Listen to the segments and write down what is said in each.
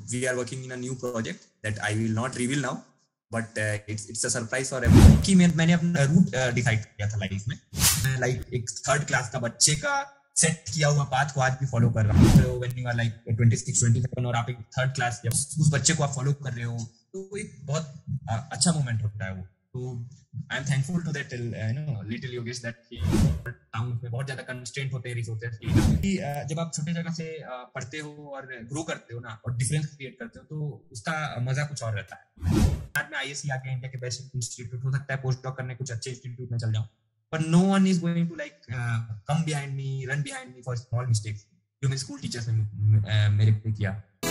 we are working in a new project that I will not reveal now, but it's a surprise for everyone. कि मैंने अपना root decide किया था life में, like एक third class का बच्चे का सेट किया हुआ पाथ को आज भी फॉलो कर रहा हूँ. तो व्हेन यू आर लाइक 26 27 और आप एक थर्ड क्लास जब उस बच्चे को आप फॉलो कर रहे हो तो एक बहुत अच्छा मोमेंट होता है वो. तो I am thankful to that little Yogesh that town में बहुत ज्यादा कंस्ट्रेंट होते हैं रिसोर्सेज की. जब आप छोटे जगह से पढ़ते हो और ग्रो करते हो ना और डिफरेंस क्रिएट करते हो तो उसका मजा कुछ और रहता है. बाद में आईएससी आके इंडिया के बेस्ट इंस्टीट्यूट हो सकता है पोस्ट डॉक करने कुछ अच्छे इंस्टीट्यूट में चल जाऊं, but no one is going to like come behind me, run behind me for small mistakes जो मेरे स्कूल टीचर्स ने मेरे पे किया.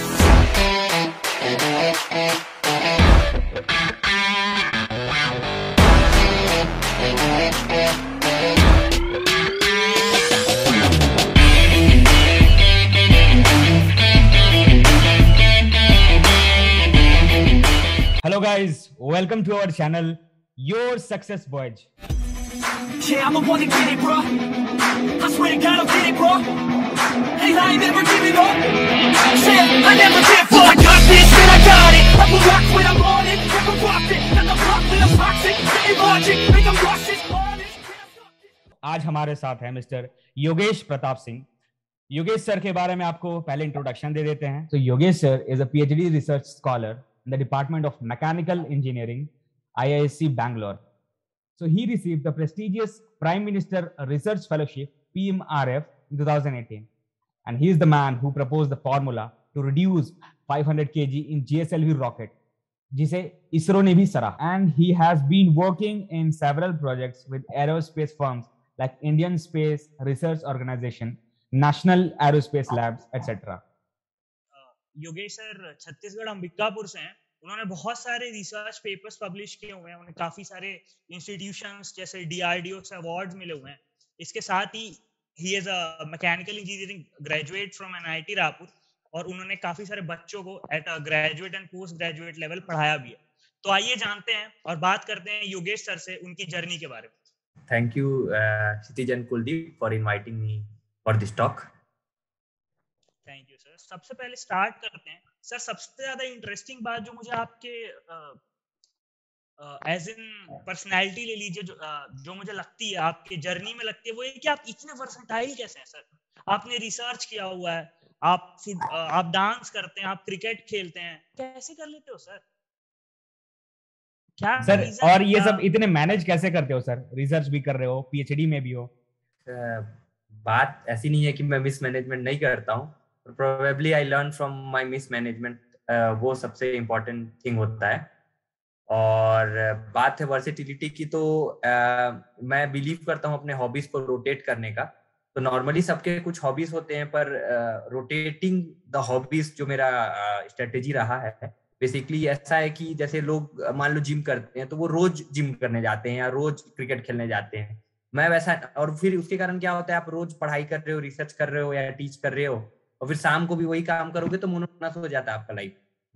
Hello guys, welcome to our channel, Your Success Voyage. Yeah, I'm the one to get it, bro. I swear to God, I'll get it, bro. Hey, I ain't never giving up. Yeah, I never give up. I got this and I got it. I will rock when I'm on it. Never rock it. Got the block when I'm toxic. Getting logic. Make them rush this honest. आज हमारे साथ है mister Yogesh Pratap Singh. Yogesh sir के बारे में आपको पहले introduction दे देते हैं. तो Yogesh sir is a PhD research scholar in the Department of Mechanical Engineering, IISc Bangalore. So he received the prestigious Prime Minister Research Fellowship PMRF in 2018, and he is the man who proposed the formula to reduce 500 kg in GSLV rocket, जिसे ISRO ने भी सराहा. And he has been working in several projects with aerospace firms like Indian Space Research Organization, National Aerospace Labs, etc. Yogesh sir Chhattisgarh Ambikapur से हैं. उन्होंने बहुत सारे research papers publish किए हुए हैं. उन्हें काफी सारे इंस्टीट्यूशंस जैसे DRDO से अवार्ड्स मिले हुए हैं. इसके साथ ही is a mechanical engineering graduate from NIT Raipur और उन्होंने काफी सारे बच्चों को at a graduate and post graduate level पढ़ाया भी है. तो आइए जानते हैं और बात करते हैं योगेश सर से उनकी जर्नी के बारे में. Thank you Kshitij and Kuldeep for inviting me for this talk. Thank you sir. सबसे पहले स्टार्ट करते हैं सर. सबसे ज्यादा इंटरेस्टिंग बात जो मुझे आपके एज इन पर्सनालिटी ले लीजिए जो मुझे लगती है आपके जर्नी में लगती है वो ये कि आप इतने वर्सेटाइल कैसे हैं सर. आपने रिसर्च किया हुआ है, आप डांस करते हैं, आप क्रिकेट खेलते हैं, कैसे कर लेते हो सर? क्या सर और ये सब इतने मैनेज कैसे करते हो सर? रिसर्च भी कर रहे हो, PhD में भी हो. बात ऐसी नहीं है कि मैं मिसमैनेजमेंट नहीं करता हूँ. Probably I learned from my mismanagement. वो सबसे इम्पोर्टेंट थिंग होता है. और बात है वर्सेटिलिटी की तो मैं बिलीव करता हूँ अपने हॉबीज को रोटेट करने का. तो नॉर्मली सबके कुछ हॉबीज होते हैं पर रोटेटिंग द हॉबीज जो मेरा स्ट्रेटेजी रहा है बेसिकली ऐसा है कि जैसे लोग मान लो जिम करते हैं तो वो रोज जिम करने जाते हैं या रोज क्रिकेट खेलने जाते हैं. मैं वैसा, और फिर उसके कारण क्या होता है आप रोज पढ़ाई कर रहे हो, रिसर्च कर रहे हो या टीच कर रहे हो और फिर शाम को भी वही काम करोगे तो मोनोटोनस हो जाता है आपका लाइफ.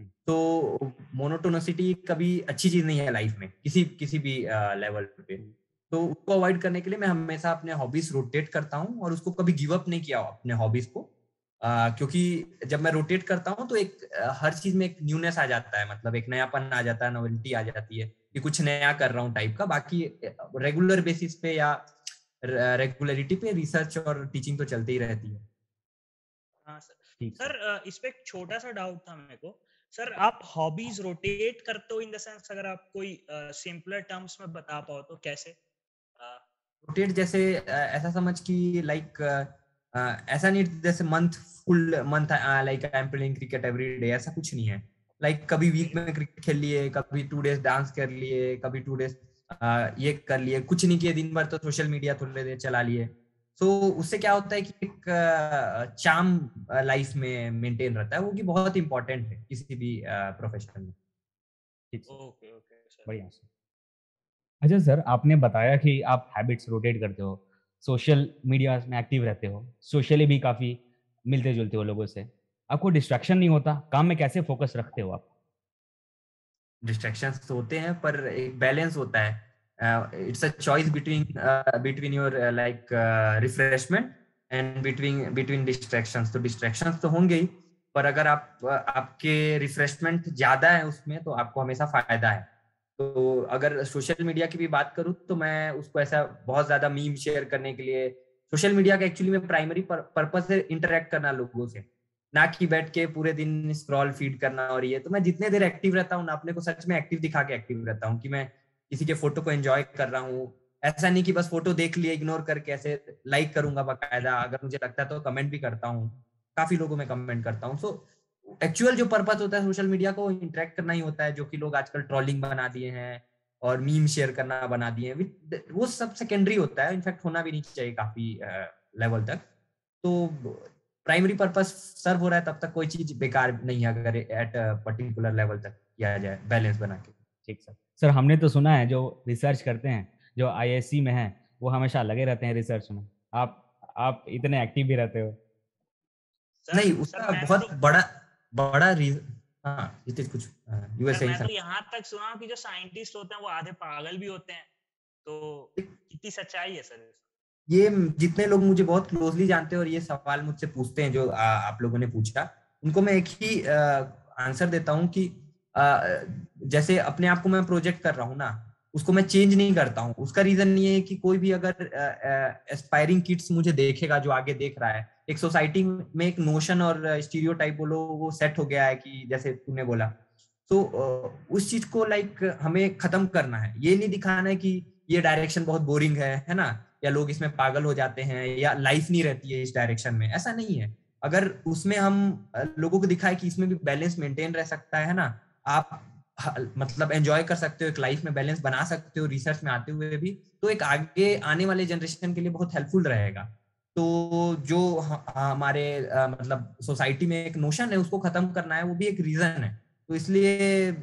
तो मोनोटोनसिटी कभी अच्छी चीज नहीं है लाइफ में किसी भी लेवल पे. तो उसको अवॉइड करने के लिए मैं हमेशा अपने हॉबीज रोटेट करता हूँ और उसको कभी गिव अप नहीं किया अपने हॉबीज को. क्योंकि जब मैं रोटेट करता हूँ तो एक हर चीज में एक न्यूनेस आ जाता है, मतलब एक नयापन आ जाता है, नोवेल्टी आ जाती है कि कुछ नया कर रहा हूँ टाइप का. बाकी रेगुलर बेसिस पे या रेगुलरिटी पे रिसर्च और टीचिंग तो चलती ही रहती है. हाँ सर. इस पे एक छोटा सा डाउट था मेरे को सर. आप हॉबीज रोटेट करते हो इन द सेंस अगर आप कोई सिंपलर टर्म्स में बता पाओ तो कैसे? रोटेट जैसे ऐसा समझ कि लाइक ऐसा नहीं जैसे full month like I am playing cricket every day, ऐसा कुछ नहीं है. लाइक कभी वीक में क्रिकेट खेल लिए, कभी 2 डेज डांस कर लिए, कभी 2 डेज ये कर लिए, कुछ नहीं किए दिन भर तो सोशल मीडिया थोड़ी देर चला लिए. तो उससे क्या होता है कि एक चार्म लाइफ में मेंटेन रहता है, वो कि बहुत इंपॉर्टेंट है किसी भी प्रोफेशन में. ओके सर, बढ़िया सर. अच्छा सर, आपने बताया कि आप हैबिट्स रोटेट करते हो, सोशल मीडिया में एक्टिव रहते हो, सोशली भी काफी मिलते जुलते हो लोगों से. आपको डिस्ट्रैक्शन नहीं होता? काम में कैसे फोकस रखते हो आप? डिस्ट्रैक्शंस तो होते हैं पर एक बैलेंस होता है. it's a choice between your refreshment and between distractions. तो distractions तो होंगे ही, पर अगर आपके रिफ्रेशमेंट ज्यादा है उसमें तो आपको हमेशा फायदा है। तो अगर सोशल मीडिया की भी बात करूँ तो मैं उसको ऐसा बहुत ज्यादा मीम शेयर करने के लिए, सोशल मीडिया का एक्चुअली में प्राइमरी पर्पस है इंटरेक्ट करना लोगों से, ना कि बैठ के पूरे दिन स्क्रॉल फीड करना। और ये तो मैं जितने देर एक्टिव रहता हूँ ना, अपने को सच में एक्टिव दिखा के एक्टिव रहता हूँ कि मैं किसी के फोटो को एंजॉय कर रहा हूँ। ऐसा नहीं कि बस फोटो देख लिए इग्नोर करके, ऐसे लाइक करूंगा बाकायदा, अगर मुझे लगता है तो कमेंट भी करता हूँ, काफी लोगों में कमेंट करता हूँ। सो एक्चुअल जो पर्पस होता है सोशल मीडिया को इंटरेक्ट करना ही होता है, जो कि लोग आजकल ट्रोलिंग बना दिए हैं और मीम शेयर करना बना दिए हैं, वो सब सेकेंडरी होता है, इनफैक्ट होना भी नहीं चाहिए काफी लेवल तक। तो प्राइमरी पर्पस सर्व हो रहा है तब तक कोई चीज बेकार नहीं है, अगर एट पर्टिकुलर लेवल तक किया जाए बैलेंस बना के। ठीक सर। सर हमने तो सुना है जो रिसर्च करते हैं, जो आईआईएससी में है, वो हमेशा लगे रहते हैं रिसर्च में। आप इतने एक्टिव भी रहते हो। नहीं, उसका बहुत बड़ा रीजन, हाँ ये कुछ यूएसए मैं तो यहाँ तक सुना हूँ कि जो साइंटिस्ट होते हैं वो आधे पागल भी होते हैं, तो कितनी सच्चाई है सर? ये जितने लोग मुझे बहुत क्लोजली जानते हैं और ये सवाल मुझसे पूछते हैं जो आप लोगों ने पूछा, उनको मैं एक ही आंसर देता हूँ कि जैसे अपने आप को मैं प्रोजेक्ट कर रहा हूँ ना, उसको मैं चेंज नहीं करता हूँ। उसका रीजन ये है कि कोई भी अगर एस्पायरिंग किड्स मुझे देखेगा, जो आगे देख रहा है, एक सोसाइटी में एक नोशन और स्टीरियोटाइप बोलो वो सेट हो गया है कि जैसे तूने बोला, तो उस चीज को लाइक हमें खत्म करना है। ये नहीं दिखाना है कि ये डायरेक्शन बहुत बोरिंग है ना, या लोग इसमें पागल हो जाते हैं, या लाइफ नहीं रहती है इस डायरेक्शन में, ऐसा नहीं है। अगर उसमें हम लोगों को दिखाए कि इसमें भी बैलेंस मेंटेन रह सकता है ना, आप मतलब एंजॉय कर सकते हो, एक लाइफ में बैलेंस बना सकते हो रिसर्च में आते हुए भी, तो एक आगे आने वाले जनरेशन के लिए बहुत हेल्पफुल रहेगा। तो जो हमारे मतलब सोसाइटी में एक नोशन है उसको खत्म करना है, वो भी एक रीजन है। तो इसलिए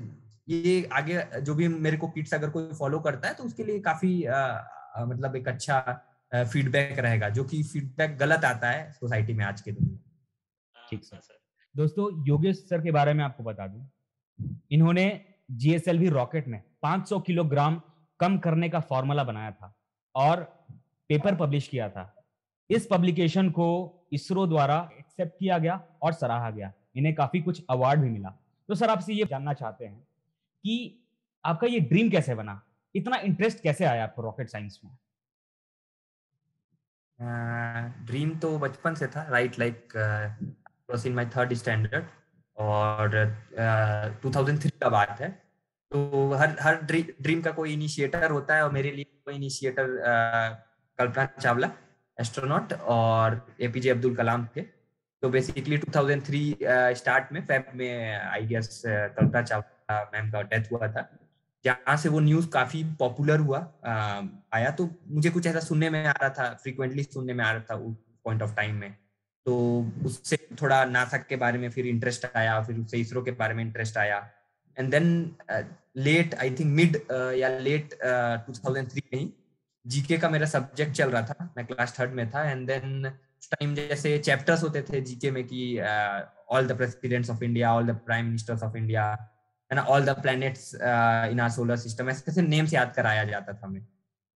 ये आगे जो भी मेरे को किड्स अगर कोई फॉलो करता है तो उसके लिए काफी मतलब एक अच्छा फीडबैक रहेगा, जो कि फीडबैक गलत आता है सोसाइटी में आज के दिन में। ठीक सर। दोस्तों योगेश सर के बारे में आपको बता दूं, इन्होंने जीएसएलवी रॉकेट में 500 किलोग्राम कम करने का फॉर्मूला बनाया था और पेपर पब्लिश किया था। इस पब्लिकेशन को इसरो द्वारा एक्सेप्ट किया गया और सराहा गया। इन्हें काफी कुछ अवार्ड भी मिला। तो सर आपसे ये जानना चाहते हैं कि आपका ये ड्रीम कैसे बना, इतना इंटरेस्ट कैसे आया आपको रॉकेट साइंस में? ड्रीम तो बचपन से था, right, like was in my 3rd standard, और 2003 का बात है। तो हर ड्रीम का कोई इनिशिएटर होता है, और मेरे लिए कोई इनिशिएटर कल्पना चावला एस्ट्रोनॉट और एपीजे अब्दुल कलाम थे। तो बेसिकली 2003 स्टार्ट में फेब में I guess Kalpana Chawla ma'am का डेथ हुआ था, जहाँ से वो न्यूज काफी पॉपुलर हुआ आया। तो मुझे कुछ ऐसा सुनने में आ रहा था, फ्रीक्वेंटली सुनने में आ रहा था उस पॉइंट ऑफ टाइम में। तो उससे थोड़ा नासा के बारे में फिर इंटरेस्ट आया, फिर उससे इसरो के बारे में इंटरेस्ट आया। And then late I think mid या लेट 2003 में ही जीके का मेरा सब्जेक्ट चल रहा था, मैं क्लास 3rd में था। एंड देन उस टाइम जैसे चैप्टर्स होते थे जीके में कि all the presidents of India, all the prime ministers of India, है ना, all the planets in our solar system, ऐसे नेम्स याद कराया जाता था हमें।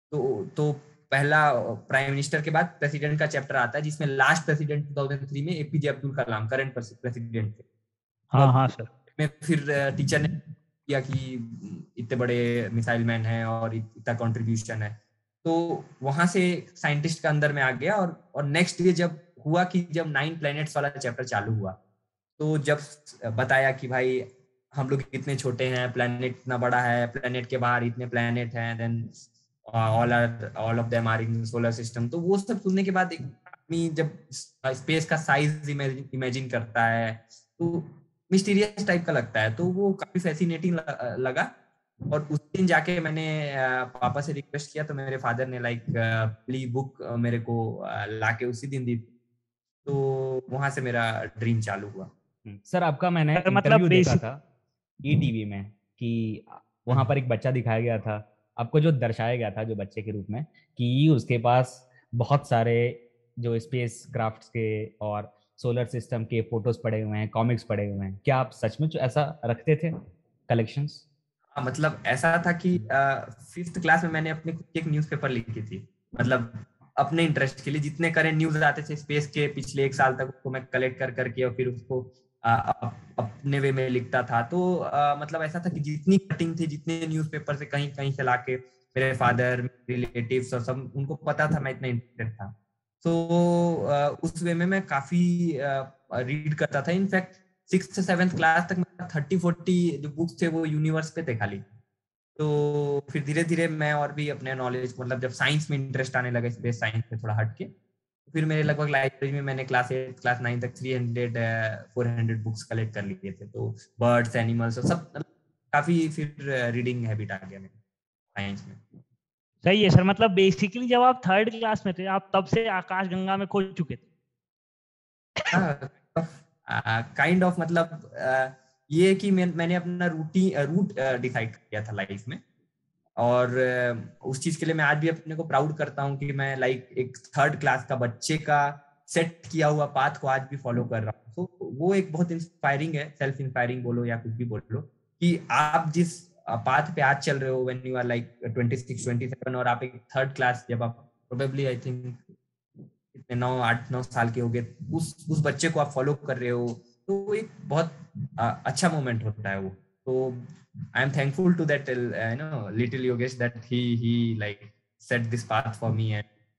तो पहला प्राइम मिनिस्टर के बाद प्रेसिडेंट का चैप्टर आता है, जिसमें लास्ट प्रेसिडेंट 2003 में APJ Abdul Kalam current president थे। हाँ सर। में फिर टीचर ने किया कि इतने बड़े मिसाइल मैन हैं और इतना कंट्रीब्यूशन है, तो वहां से साइंटिस्ट का अंदर में आ गया। और नेक्स्ट डे जब हुआ कि जब 9 प्लैनेट्स वाला चैप्टर चालू हुआ, तो जब बताया कि भाई हम लोग इतने छोटे हैं, प्लैनेट इतना बड़ा है, प्लैनेट के बाहर इतने प्लैनेट हैं, then all of them are in solar system, तो वो सब सुनने के बाद एक आदमी जब स्पेस का साइज इमेजिन करता है तो मिस्टीरियस टाइप का लगता है, तो वो काफी फैसिनेटिंग लगा। और उस दिन जाके मैंने पापा से रिक्वेस्ट किया, तो मेरे फादर ने लाइक प्लीज बुक मेरे को लाके उसी दिन दी। तो वहां से मेरा ड्रीम चालू हुआ। सर आपका मैंने इंटरव्यू देखा था ईटीवी में कि वहां पर एक बच्चा दिखाया गया था, आपको जो दर्शाया गया था जो बच्चे के रूप में, कि उसके पास बहुत सारे जो स्पेस क्राफ्ट्स के और सोलर सिस्टम के फोटोज पड़े हुए हैं, कॉमिक्स पड़े हुए हैं। क्या आप सच में ऐसा रखते थे कलेक्शंस? मतलब ऐसा था कि 5th क्लास में मैंने अपने खुद की एक न्यूज़पेपर लिखी थी, मतलब अपने इंटरेस्ट के लिए जितने करेंट न्यूज आते थे स्पेस के पिछले 1 साल तक, उसको मैं कलेक्ट कर करके और फिर उसको अपने वे में लिखता था। तो मतलब ऐसा था कि जितनी कटिंग थी, जितने न्यूज़पेपर से कहीं कहीं से लाके मेरे फादर, रिलेटिव्स और सब उनको पता था मैं इतना इंटरेस्टेड था। तो उस वे में मैं काफी रीड करता था। इनफैक्ट 6th-7th क्लास तक मैं 30-40 जो बुक्स थे वो यूनिवर्स पे थे खाली। तो फिर धीरे धीरे मैं और भी अपने नॉलेज, मतलब जब साइंस में इंटरेस्ट आने लगा, स्पेस साइंस में थोड़ा हटके, फिर मेरे लगभग लाइब्रेरी में मैंने क्लास 8 क्लास 9 तक 300-400 बुक्स कलेक्ट कर लिए थे। तो बर्ड्स, एनिमल्स और सब काफी फिर रीडिंग हैबिट आ गया मेरे साइंस में। सही है सर। मतलब बेसिकली जब आप 3rd क्लास में थे, आप तब से आकाश गंगा में खो चुके थे। काइंड ऑफ मतलब ये कि मैंने अपना रूट डिसाइड किया था लाइफ में, और उस चीज के लिए मैं आज भी अपने को प्राउड करता हूँ कि मैं लाइक एक 3rd क्लास का बच्चे का सेट किया हुआ पाथ को आज भी फॉलो कर रहा हूँ। तो वो एक बहुत इंस्पायरिंग है, सेल्फ इंस्पायरिंग बोलो या कुछ भी बोलो, कि आप जिस पाथ पे आज चल रहे हो, व्हेन यू आर लाइक 26-27, और आप एक 3rd क्लास, जब आप प्रोबेबली आई थिंक कितने 9-8-9 साल के हो गए, उस बच्चे को आप फॉलो कर रहे हो, तो वो एक बहुत अच्छा मोमेंट होता है वो। तो I am thankful to that little Yogesh that he like set this path for me,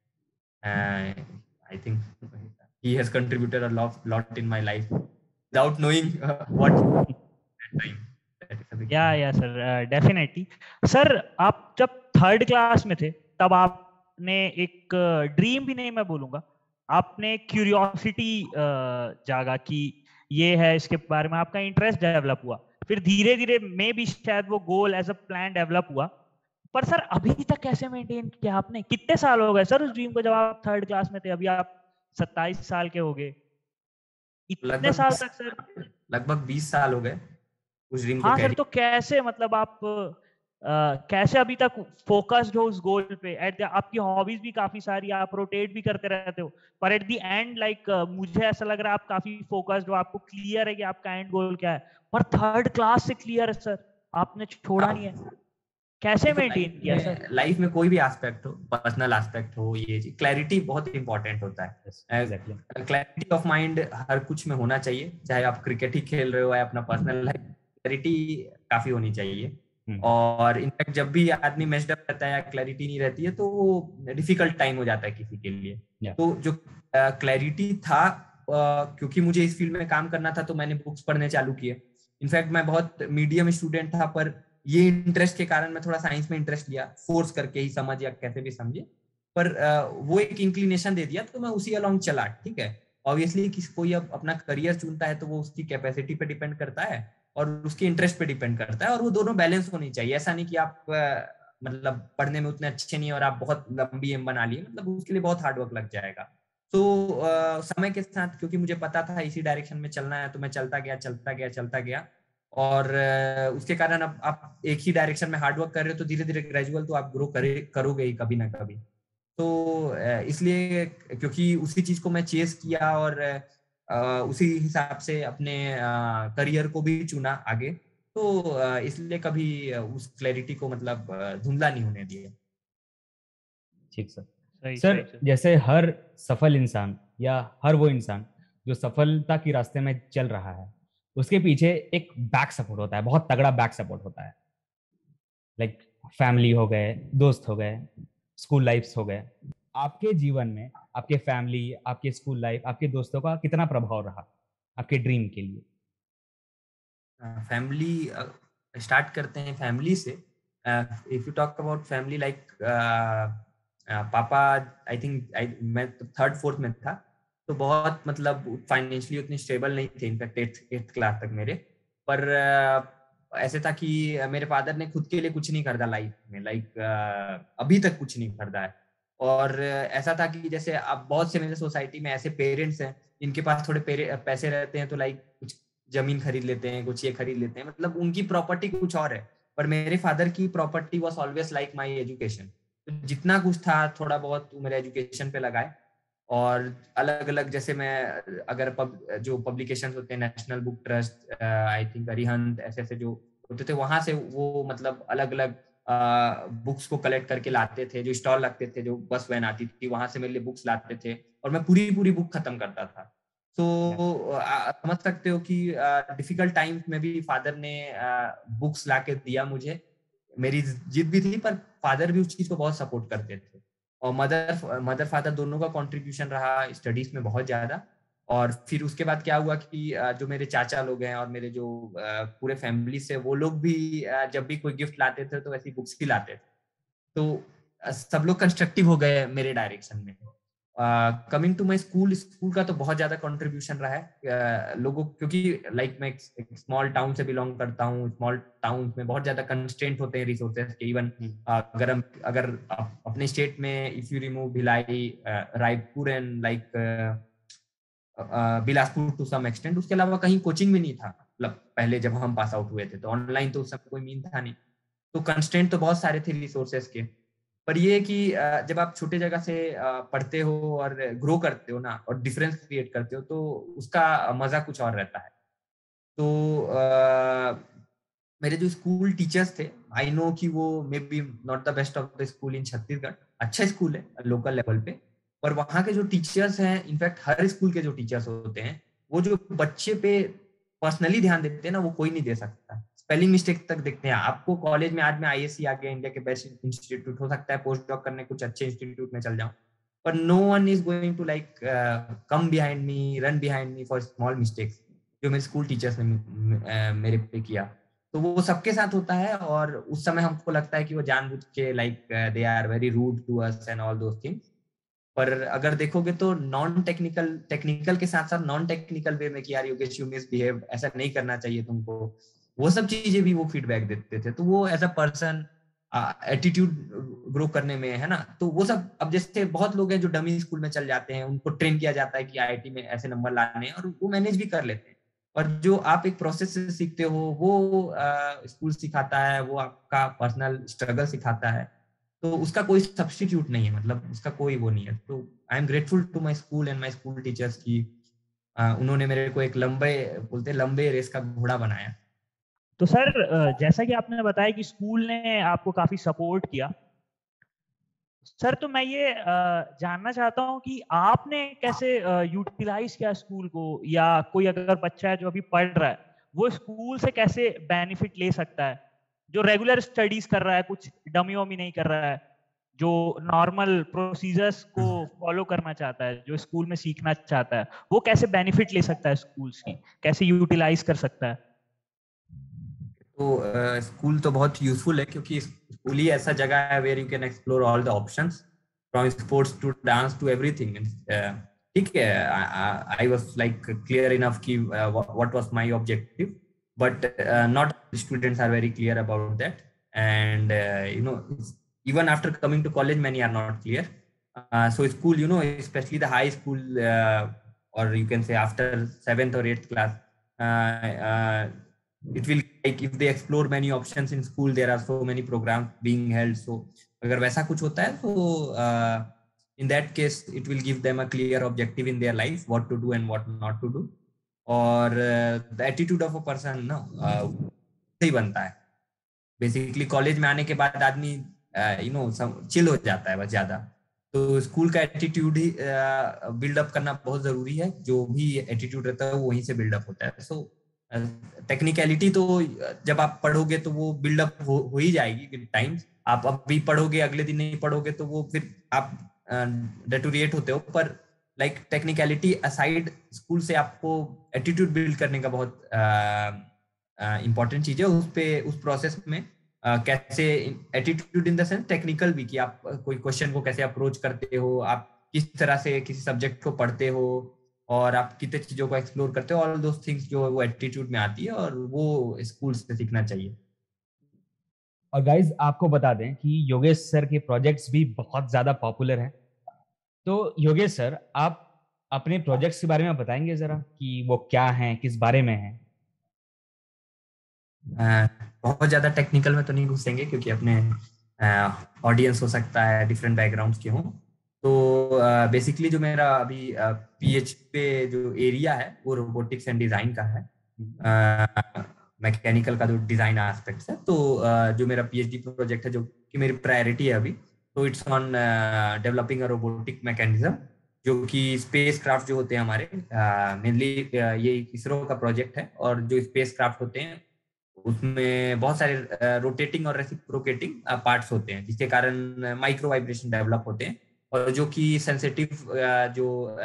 and I think he has contributed a lot in my life without knowing what at time. That is a big thing. Yeah sir, definitely. Sir, आप जब 3rd class में थे तब आपने एक dream भी नहीं मैं बोलूंगा, आपने क्यूरियोसिटी जागा कि ये है, इसके बारे में आपका इंटरेस्ट डेवलप हुआ। फिर धीरे धीरे मे भी शायद वो goal as a plan develop हुआ। पर सर अभी तक कैसे मेंटेन किया आपने? कितने साल हो गए सर उस ड्रीम को? जब आप 3rd क्लास में थे, अभी आप 27 साल के हो गए, इतने साल तक सर? लगभग 20 साल हो गए उस ड्रीम को हाँ सर, कैरी। तो कैसे, मतलब आप कैसे अभी तक फोकस्ड हो उस गोल पे? आपकी हॉबीज भी काफी सारी, आप रोटेट भी करते रहते हो, पर एट द एंड लाइक मुझे ऐसा लग रहा है आप काफी फोकस्ड हो, आपको क्लियर है कि आपका एंड गोल क्या है। पर 3rd क्लास से क्लियर है सर, आपने छोड़ा नहीं है। कैसे मेंटेन किया सर? लाइफ में कोई भी एस्पेक्ट हो, पर्सनल एस्पेक्ट हो, ये क्लैरिटी बहुत इंपॉर्टेंट होता है। क्लैरिटी ऑफ माइंड हर कुछ में होना चाहिए, चाहे आप क्रिकेट ही खेल रहे हो या अपना पर्सनल लाइफ, क्लैरिटी काफी होनी चाहिए। और इनफैक्ट जब भी आदमी मेस्ड अप रहता है या क्लैरिटी नहीं रहती है, तो वो डिफिकल्ट टाइम हो जाता है किसी के लिए। तो जो क्लैरिटी था, क्योंकि मुझे इस फील्ड में काम करना था, तो मैंने बुक्स पढ़ने चालू किए। इनफैक्ट मैं बहुत मीडियम स्टूडेंट था, पर ये इंटरेस्ट के कारण मैं थोड़ा साइंस में इंटरेस्ट लिया, फोर्स करके ही समझ या कैसे भी समझे, पर वो एक इंक्लिनेशन दे दिया, तो मैं उसी अलोंग चला। ठीक है, ऑब्वियसली कोई अब अपना करियर चुनता है तो वो उसकी कैपेसिटी पे डिपेंड करता है और उसके इंटरेस्ट पे डिपेंड करता है, और वो दोनों बैलेंस होनी चाहिए। ऐसा नहीं कि आप मतलब पढ़ने में उतने अच्छे नहीं और आप बहुत लंबी एम बना लिए, मतलब उसके लिए बहुत हार्डवर्क लग जाएगा। तो समय के साथ, क्योंकि मुझे पता था इसी डायरेक्शन में चलना है, तो मैं चलता गया। और उसके कारण अब आप एक ही डायरेक्शन में हार्डवर्क कर रहे हो, तो धीरे धीरे ग्रेजुअल तो आप ग्रो करोगे ही कभी ना कभी। तो इसलिए क्योंकि उसी चीज को मैं चेस किया और उसी हिसाब से अपने करियर को भी चुना आगे, तो इसलिए कभी उस क्लैरिटी को मतलब धुंधला नहीं होने दिया। ठीक सर। जैसे हर सफल इंसान या हर वो इंसान जो सफलता की रास्ते में चल रहा है, उसके पीछे एक बैक सपोर्ट होता है, बहुत तगड़ा बैक सपोर्ट होता है। लाइक फैमिली हो गए, दोस्त हो गए, स्कूल लाइफ्स हो गए। आपके जीवन में आपके फैमिली, आपके स्कूल लाइफ, आपके दोस्तों का कितना प्रभाव रहा आपके ड्रीम के लिए? फैमिली, स्टार्ट करते हैं फैमिली से। If you talk about family, like पापा, आई थिंक मैं 3rd-4th में था, तो बहुत मतलब फाइनेंशियली उतनी स्टेबल नहीं थे, इनफैक्ट 8th क्लास तक मेरे। पर ऐसे था कि मेरे फादर ने खुद के लिए कुछ नहीं खरीदा लाइफ में, लाइक अभी तक कुछ नहीं खरीदा है। और ऐसा था कि जैसे अब बहुत से मेरे सोसाइटी में ऐसे पेरेंट्स हैं जिनके पास थोड़े पैसे रहते हैं, तो लाइक कुछ जमीन खरीद लेते हैं, कुछ ये खरीद लेते हैं, मतलब उनकी प्रॉपर्टी कुछ और है। पर मेरे फादर की property was always like my education. तो जितना कुछ था थोड़ा बहुत मेरे एजुकेशन पे लगाए। और अलग अलग, जैसे मैं अगर जो पब्लिकेशंस होते हैं, National Book Trust, I think Arihant, ऐसे जो होते थे, वहां से वो मतलब अलग अलग बुक्स को कलेक्ट करके लाते थे। जो स्टॉल लगते थे, जो बस वैन आती थी, वहां से मेरे लिए बुक्स लाते थे, और मैं पूरी बुक खत्म करता था। तो समझ सकते हो कि डिफिकल्ट टाइम्स में भी फादर ने बुक्स ला के दिया मुझे। मेरी जिद भी थी, पर फादर भी उस चीज को बहुत सपोर्ट करते थे। और मदर फादर दोनों का कंट्रीब्यूशन रहा स्टडीज में बहुत ज्यादा। और फिर उसके बाद क्या हुआ कि जो मेरे चाचा लोग हैं और मेरे जो पूरे फैमिली से, वो लोग भी जब भी कोई गिफ्ट लाते थे तो ऐसी बुक्स ही लाते थे। तो सब लोग कंस्ट्रक्टिव हो गए मेरे डायरेक्शन में। Coming to my school, school का तो बहुत ज्यादा कंट्रीब्यूशन रहा है लोगों, क्योंकि लाइक मैं एक स्मॉल टाउन से बिलोंग करता हूँ। स्मॉल टाउन में बहुत ज्यादा कंस्ट्रेंट होते हैं रिसोर्सेज के। इवन अगर अपने स्टेट में if you remove Bhilai, Raipur and like Bilaspur to some extent, उसके अलावा कहीं कोचिंग भी नहीं था। मतलब पहले जब हम पास आउट हुए थे तो ऑनलाइन तो उस समय कोई मीन था नहीं। तो कंस्ट्रेंट तो बहुत सारे थे रिसोर्सेज के। पर ये कि जब आप छोटे जगह से पढ़ते हो और ग्रो करते हो ना, और डिफरेंस क्रिएट करते हो, तो उसका मजा कुछ और रहता है। तो मेरे जो स्कूल टीचर्स थे, आई नो कि वो may be not the best of the school in Chhattisgarh. अच्छा स्कूल है लोकल लेवल पे, पर वहाँ के जो टीचर्स हैं, इनफैक्ट हर स्कूल के जो टीचर्स होते हैं, वो जो बच्चे पे पर्सनली ध्यान देते हैं ना, वो कोई नहीं दे सकता। स्पेलिंग मिस्टेक तक देखते हैं। आपको कॉलेज में आज मैं आईएससी आ गया, इंडिया के बेस्ट इंस्टीट्यूट, हो सकता है पोस्ट डॉक करने कुछ अच्छे इंस्टीट्यूट में चल जाऊं, पर no one is going to like come behind me, run behind me for small mistakes जो मेरे स्कूल टीचर्स ने मेरे पे किया। तो वो सबके साथ होता है, और उस समय हमको लगता है कि वो जानबूझ के like they are very rude to us and all those things. पर अगर देखोगे तो नॉन टेक्निकल, टेक्निकल के साथ साथ नॉन टेक्निकल वे में कि यार योगेश यू मिसबिहेव, ऐसा नहीं करना चाहिए तुमको, वो सब चीजें भी वो फीडबैक देते थे। तो वो as a person attitude grow करने में है ना। तो वो सब, अब जैसे बहुत लोग हैं जो डमी स्कूल में चल जाते हैं, उनको ट्रेन किया जाता है कि आईआईटी में ऐसे नंबर लाने हैं, और वो मैनेज भी कर लेते हैं। और जो आप एक प्रोसेस से सीखते हो, वो स्कूल सिखाता है, वो आपका पर्सनल स्ट्रगल सिखाता है। तो उसका कोई सब्स्टिट्यूट नहीं है, मतलब उसका कोई वो नहीं है। तो I am grateful to my school and my school teachers की उन्होंने मेरे को एक लंबे रेस का घोड़ा बनाया। तो सर जैसा कि आपने बताया कि स्कूल ने आपको काफी सपोर्ट किया, सर तो मैं ये जानना चाहता हूँ कि आपने कैसे यूटिलाइज किया स्कूल को, या कोई अगर बच्चा है जो अभी पढ़ रहा है, वो स्कूल से कैसे बेनिफिट ले सकता है, जो रेगुलर स्टडीज कर रहा है, कुछ डमी वमी नहीं कर रहा है, जो नॉर्मल प्रोसीजर्स को फॉलो करना चाहता है, जो स्कूल में सीखना चाहता है, वो कैसे बेनिफिट ले सकता है स्कूल्स की, कैसे यूटिलाइज कर सकता है? तो स्कूल तो बहुत यूजफुल है, क्योंकि स्कूल ही ऐसा जगह है where you can explore all the options, from sports to dance to everything. ठीक है, I was like clear enough कि what was my objective, but not students are very clear about that. And you know, even after coming to college, many are not clear. So school, you know, especially the high school, or you can say after 7th or 8th class, it will, like, if they explore many options in school, there are so many programs being held. So agar वैसा कुछ होता है, तो in that case it will give them a clear objective in their life, what to do and what not to do. और the attitude of a person ना सही बनता है। बेसिकली कॉलेज में आने के बाद आदमी यू नो चिल हो जाता है बस ज्यादा। तो स्कूल का एटीट्यूड ही बिल्डअप करना बहुत जरूरी है। जो भी एटीट्यूड रहता है वो वहीं से बिल्डअप होता है। सो टेक्निकलिटी तो जब आप पढ़ोगे तो वो बिल्डअप हो ही जाएगी विद टाइम। आप अभी पढ़ोगे, अगले दिन नहीं पढ़ोगे, तो वो फिर आप डेटोरिएट होते हो। पर लाइक टेक्निकलिटी असाइड, स्कूल से आपको एटीट्यूड बिल्ड करने का बहुत इंपॉर्टेंट चीज है। उस प्रोसेस में कैसे attitude in the sense technical भी, कि आप कोई क्वेश्चन को कैसे अप्रोच करते हो, आप किस तरह से किसी सब्जेक्ट को पढ़ते हो, और आप कितने चीजों को एक्सप्लोर करते हो, ऑल दोस थिंग्स जो है वो एटीट्यूड में आती है, और वो स्कूल से सीखना चाहिए। और गाइज आपको बता दें कि योगेश सर के प्रोजेक्ट्स भी बहुत ज्यादा पॉपुलर हैं। तो योगेश सर, आप अपने प्रोजेक्ट्स के बारे में बताएंगे जरा कि वो क्या हैं, किस बारे में हैं? बहुत ज्यादा टेक्निकल में तो नहीं घुसेंगे, क्योंकि अपने ऑडियंस हो सकता है डिफरेंट बैकग्राउंड्स के हों। तो बेसिकली जो मेरा अभी पीएचडी पे जो एरिया है वो रोबोटिक्स एंड डिजाइन का है, मैकेनिकल का जो डिजाइन एस्पेक्ट्स है। तो जो मेरा पीएचडी प्रोजेक्ट है, जो कि मेरी प्रायोरिटी है अभी, तो it's on developing a robotic mechanism जो कि स्पेस क्राफ्ट जो होते हैं हमारे, मेनली ये इसरो का प्रोजेक्ट है, और जो स्पेस क्राफ्ट होते हैं उसमें बहुत सारे रोटेटिंग और रेसिप्रोकेटिंग पार्ट्स होते हैं, जिसके कारण माइक्रो वाइब्रेशन डेवलप होते हैं, और जो कि सेंसिटिव जो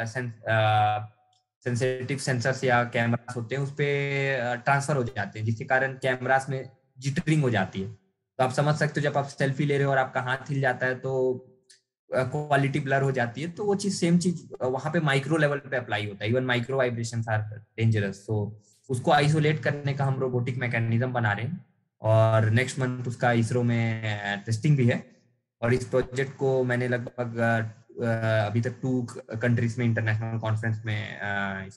सेंसिटिव सेंसर्स या कैमरास होते हैं उस पर ट्रांसफर हो जाते हैं, जिसके कारण कैमरास में जिटरिंग हो जाती है। तो आप समझ सकते हो, जब आप सेल्फी ले रहे हो और आपका हाथ हिल जाता है तो क्वालिटी ब्लर हो जाती है। तो वो चीज सेम चीज वहां पे माइक्रो लेवल पे अप्लाई होता है। Even micro vibrations are dangerous. तो उसको आइसोलेट करने का हम रोबोटिक मैकेनिज्म बना रहे हैं, और नेक्स्ट मंथ उसका इसरो में टेस्टिंग भी है। और इस प्रोजेक्ट को मैंने लगभग अभी तक 2 कंट्रीज में इंटरनेशनल कॉन्फ्रेंस में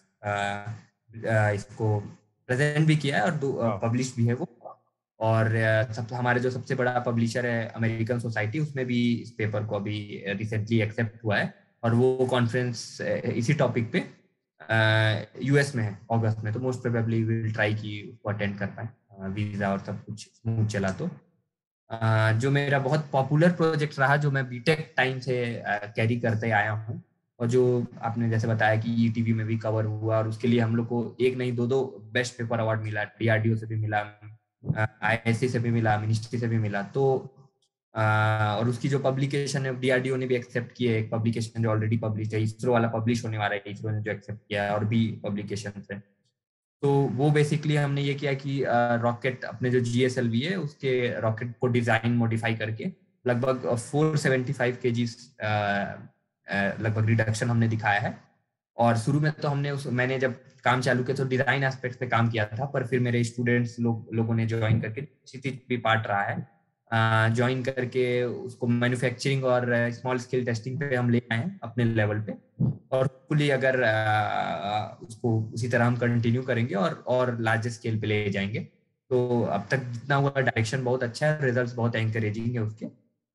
इसको प्रेजेंट भी किया है, और पब्लिश भी है वो। और हमारे जो सबसे बड़ा पब्लिशर है अमेरिकन सोसाइटी, उसमें भी इस पेपर को अभी रिसेंटली एक्सेप्ट हुआ है, और वो कॉन्फ्रेंस इसी टॉपिक पे यूएस में है अगस्त में। तो मोस्ट प्रोबेबली विल ट्राई कि उसको अटेंड कर पाए, वीजा और सब कुछ स्मूथ चला तो। जो मेरा बहुत पॉपुलर प्रोजेक्ट रहा, जो मैं बीटेक टाइम से कैरी करते आया हूँ, और जो आपने जैसे बताया कि ईटीवी में भी कवर हुआ, और उसके लिए हम लोग को एक नहीं दो बेस्ट पेपर अवार्ड मिला, डीआरडीओ से भी मिला, आईआईएससी से भी मिला, मिनिस्ट्री से भी मिला। तो और उसकी जो पब्लिकेशन है डीआरडीओ ने भी एक्सेप्ट की है, एक पब्लिकेशन जो ऑलरेडी पब्लिश है, इसरो वाला पब्लिश होने वाला है, इसरो ने जो एक्सेप्ट किया है, और भी पब्लिकेशन है। तो वो बेसिकली हमने ये किया कि रॉकेट, अपने जो जीएसएलवी है उसके रॉकेट को डिजाइन मॉडिफाई करके लगभग 475 kg लगभग रिडक्शन हमने दिखाया है। और शुरू में तो मैंने जब काम चालू किया तो डिजाइन एस्पेक्ट पे काम किया था, पर फिर मेरे स्टूडेंट्स लोगों ने ज्वाइन करके क्षितिज भी पार्ट रहा है, ज्वाइन करके उसको मैन्युफैक्चरिंग और स्मॉल स्केल टेस्टिंग पे हम ले आए हैं अपने लेवल पे। और होपफुली अगर उसको उसी तरह हम कंटिन्यू करेंगे और लार्ज स्केल पे ले जाएंगे। तो अब तक जितना हुआ डायरेक्शन बहुत अच्छा है, रिजल्ट्स बहुत एनकरेजिंग है उसके।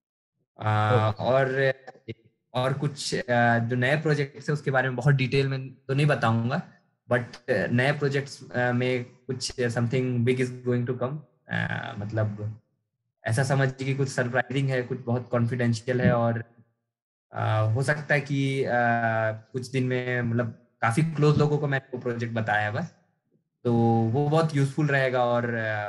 और कुछ जो नए प्रोजेक्ट्स है उसके बारे में बहुत डिटेल में तो नहीं बताऊंगा, बट नए प्रोजेक्ट्स में कुछ something big is going to come. मतलब ऐसा समझिए कि कुछ सरप्राइजिंग है, कुछ बहुत कॉन्फिडेंशियल है, और हो सकता है कि कुछ दिन में, मतलब काफी क्लोज लोगों को मैंने वो प्रोजेक्ट बताया है बस। तो वो बहुत यूजफुल रहेगा, और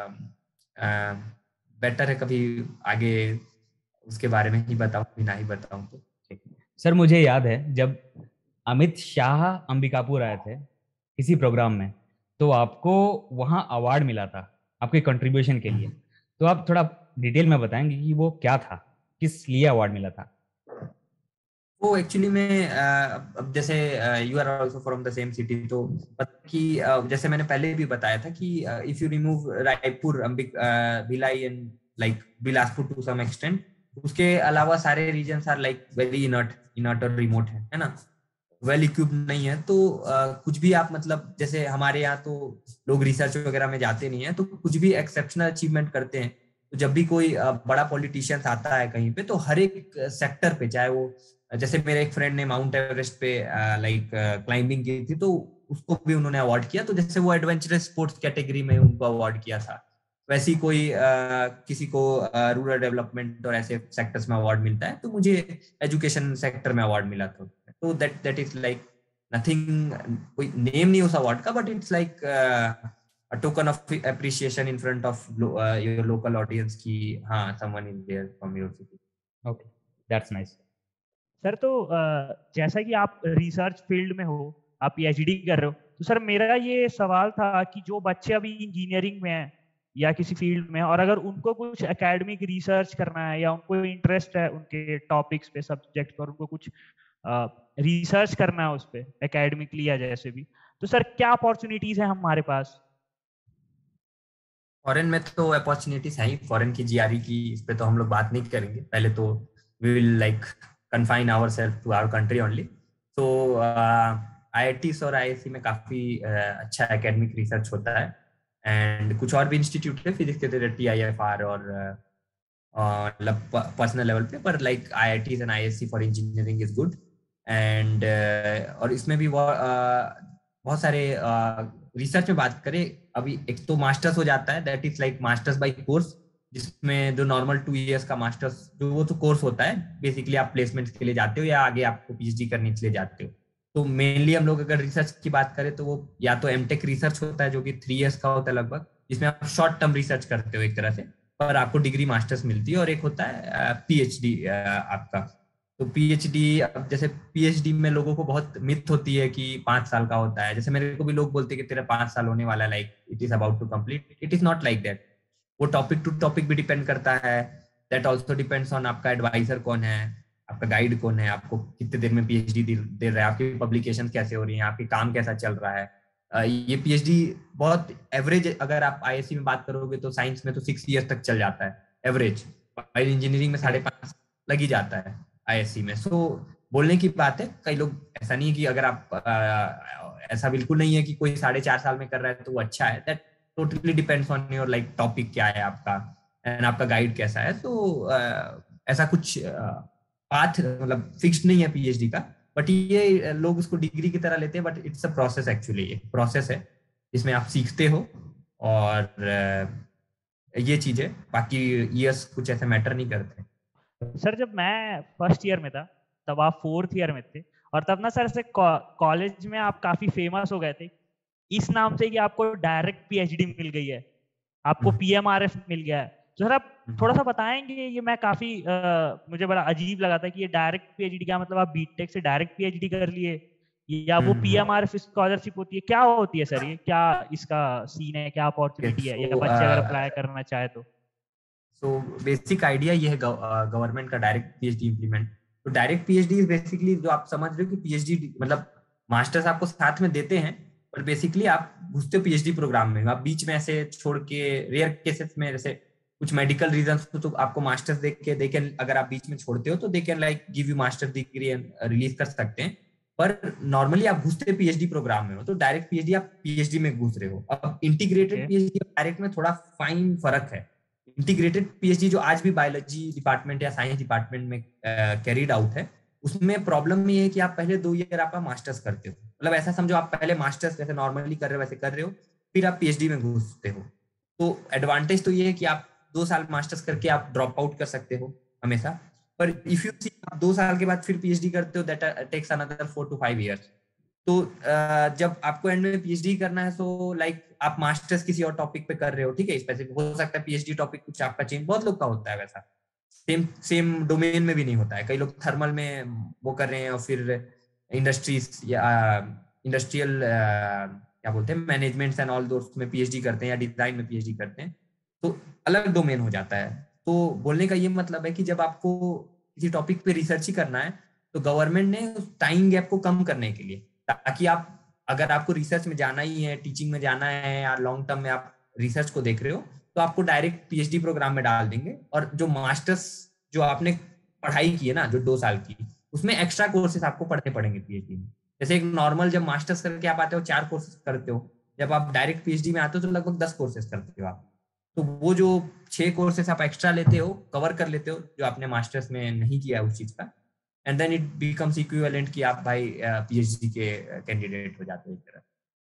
बेटर है कभी आगे उसके बारे में ही बताऊं, ना ही बताऊं तो। सर मुझे याद है जब अमित शाह अंबिकापुर आए थे किसी प्रोग्राम में, तो आपको वहां अवार्ड मिला था आपके कंट्रीब्यूशन के लिए। तो आप थोड़ा डिटेल में बताएंगे कि वो क्या था, किस लिए अवार्ड मिला था? वो एक्चुअली में अब जैसे you are also from the same city, तो पता कि जैसे मैंने पहले भी बताया था कि if you remove Raipur, Bhilai and like Bilaspur to some extent, उसके अलावा सारे reasons are like very inert और रिमोट है ना, वेल इक्विप्ड नहीं है। तो कुछ भी आप, मतलब जैसे हमारे यहाँ तो लोग रिसर्च वगैरह में जाते नहीं है, तो कुछ भी एक्सेप्शनल अचीवमेंट करते हैं, तो जब भी कोई बड़ा पॉलिटिशियंस आता है कहीं पे, तो हर एक सेक्टर पे, चाहे वो, जैसे मेरे एक फ्रेंड ने माउंट एवरेस्ट पे लाइक क्लाइंबिंग की थी, तो उसको भी उन्होंने अवार्ड किया। तो जैसे वो एडवेंचरस स्पोर्ट्स कैटेगरी में उनको अवार्ड किया था, वैसे ही कोई किसी को रूरल डेवलपमेंट और ऐसे सेक्टर्स में अवार्ड मिलता है, तो मुझे एजुकेशन सेक्टर में अवार्ड मिला था। तो दैट इज लाइक नथिंग, कोई नेम नहीं उस अवार्ड का, but it's like a token of appreciation in front of your local audience कि हाँ someone is there from your city. Okay, that's nice. Sir तो जैसा कि आप रिसर्च फील्ड में हो, आप पीएचडी कर रहे हो, तो सर मेरा ये सवाल था कि जो बच्चे अभी इंजीनियरिंग में हैं या किसी फील्ड में, और अगर उनको कुछ एकेडमिक रिसर्च करना है या उनको इंटरेस्ट है उनके टॉपिक्स पे, सब्जेक्ट पर, उनको कुछ रिसर्च करना है उस पे एकेडमिकली या जैसे भी, तो सर क्या अपॉर्चुनिटीज है हमारे पास? फॉरेन में तो अपॉर्चुनिटीज है ही, फॉरेन की जीआरई की इस पे तो हम लोग बात नहीं करेंगे। पहले तो we will like confine ourself to our country only. तो आईआईटीज और आईआईएससी में काफी अच्छा एकेडमिक रिसर्च होता है, एंड कुछ और भी इंस्टीट्यूट है फिजिक्स के तरह टीआईएफआर और पर्सनल लेवल पे, पर like IITs and IISc for engineering is good. And और इसमें भी बहुत सारे रिसर्च में बात करें, अभी एक तो मास्टर्स हो जाता है, that is like masters by course, जिसमें जो नॉर्मल 2 इयर्स का मास्टर्स जो वो तो कोर्स होता है, बेसिकली आप प्लेसमेंट्स के लिए जाते हो या आगे आपको पीएचडी करने के लिए जाते हो। तो मेनली हम लोग अगर रिसर्च की बात करें तो वो या तो एमटेक रिसर्च होता है जो कि 3 इयर्स का होता है लगभग, जिसमें आप शॉर्ट टर्म रिसर्च करते हो एक तरह से, पर आपको डिग्री मास्टर्स मिलती है। और एक होता है पीएचडी आपका। तो पीएचडी, अब जैसे पीएचडी में लोगों को बहुत मिथ होती है कि 5 साल का होता है। जैसे मेरे को भी लोग बोलते हैं कि तेरा 5 साल होने वाला है, like it is about to complete. It is not like that. वो टॉपिक टू टॉपिक भी डिपेंड करता है। दैट ऑल्सो डिपेंड्स ऑन आपका एडवाइजर कौन है, आपका गाइड कौन है, आपको कितने देर में पीएचडी दे रहा है, आपकी पब्लिकेशन कैसे हो रही है, आपकी काम कैसा चल रहा है। ये पीएचडी बहुत एवरेज, अगर आप आईएससी में बात करोगे तो साइंस में तो 6 ईयर्स तक चल जाता है एवरेज। इंजीनियरिंग में 5.5 लग ही जाता है आईएससी में। सो बोलने की बात है, कई लोग, ऐसा नहीं है कि अगर आप ऐसा बिल्कुल नहीं है कि कोई 4.5 साल में कर रहा है तो वो अच्छा है। That totally depends on your like topic क्या है आपका एंड आपका गाइड कैसा है। तो ऐसा कुछ पाथ मतलब फिक्स्ड नहीं है पीएचडी का, बट ये लोग उसको डिग्री की तरह लेते हैं। But it's a process, actually एक प्रोसेस है जिसमें आप सीखते हो और ये चीजें, बाकी ईयर्स कुछ ऐसे मैटर नहीं करते। सर जब मैं फर्स्ट ईयर में था तब आप 4th ईयर में थे, और तब ना सर से कॉलेज में आप काफी फेमस हो गए थे इस नाम से कि आपको डायरेक्ट पीएचडी मिल गई है, आपको पीएमआरएफ मिल गया है। तो सर आप थोड़ा सा बताएंगे, ये मैं काफी मुझे बड़ा अजीब लगा था कि ये डायरेक्ट पीएचडी क्या मतलब, आप बीटेक से डायरेक्ट पीएचडी कर लिए या वो पीएमआरएफ स्कॉलरशिप होती है, क्या होती है सर, ये क्या इसका सीन है, क्या अपॉर्चुनिटी है, या बच्चे अगर अप्लाई करना चाहे तो? सो बेसिक आइडिया ये है गवर्नमेंट का डायरेक्ट पीएचडी इम्प्लीमेंट। तो डायरेक्ट पीएचडी इज बेसिकली जो आप समझ रहे हो कि पीएचडी मतलब मास्टर्स आपको साथ में देते हैं, पर बेसिकली आप घुसते हो पीएचडी प्रोग्राम में। आप बीच में ऐसे छोड़ के, रेयर केसेस में जैसे कुछ मेडिकल रीजंस तो आपको मास्टर्स दे के अगर आप बीच में छोड़ते हो तो they can like give you master degree and release कर सकते हैं। पर नॉर्मली आप घुसते पीएचडी प्रोग्राम में हो, तो डायरेक्ट पीएचडी आप पीएचडी में घुस रहे हो। अब इंटीग्रेटेड पीएचडी और डायरेक्ट में थोड़ा फाइन फर्क है। इंटीग्रेटेड पीएचडी जो आज भी बायोलॉजी डिपार्टमेंट या साइंस डिपार्टमेंट में कैरीड आउट है, उसमें प्रॉब्लम ये है कि आप पहले 2 ईयर आपका मास्टर्स करते हो। मतलब ऐसा समझो आप पहले मास्टर्स जैसे नॉर्मली कर रहे हो वैसे कर रहे हो, फिर आप पीएचडी में घुसते हो। तो एडवांटेज तो ये है कि आप 2 साल मास्टर्स करके आप ड्रॉप आउट कर सकते हो हमेशा। पर इफ यू सी आप 2 साल के बाद फिर पीएचडी करते हो, that takes another 4 to 5 years। तो जब आपको एंड में पीएचडी करना है, सो लाइक आप मास्टर्स किसी और टॉपिक पे कर रहे हो, ठीक है, स्पेसिफिक हो सकता है पीएचडी टॉपिक कुछ आपका चेंज, बहुत लोग का होता है वैसा, सेम डोमेन में भी नहीं होता है। कई लोग थर्मल में वो कर रहे हैं और फिर इंडस्ट्रीज या इंडस्ट्रियल क्या बोलते हैं मैनेजमेंट एंड ऑल दोस्त में पीएचडी करते हैं या डिजाइन में पीएचडी करते हैं, तो अलग डोमेन हो जाता है। तो बोलने का ये मतलब है कि जब आपको किसी टॉपिक पे रिसर्च ही करना है तो गवर्नमेंट ने उस टाइम गैप को कम करने के लिए, ताकि आप अगर आपको रिसर्च में जाना ही है, टीचिंग में जाना है या लॉन्ग टर्म में आप रिसर्च को देख रहे हो, तो आपको डायरेक्ट पीएचडी प्रोग्राम में डाल देंगे। और जो मास्टर्स जो आपने पढ़ाई की है ना, जो 2 साल की, उसमें एक्स्ट्रा कोर्सेस आपको पढ़ने पड़ेंगे पीएचडी में। जैसे एक नॉर्मल जब मास्टर्स करके आप आते हो 4 कोर्सेस करते हो, जब आप डायरेक्ट पीएचडी में आते हो तो लगभग 10 कोर्सेस करते हो आप। तो वो जो 6 कोर्सेस आप एक्स्ट्रा लेते हो, कवर कर लेते हो जो आपने मास्टर्स में नहीं किया उस चीज का, and then it becomes equivalent कि आप भाई पीएचडी के कैंडिडेट हो जाते हो एक तरह।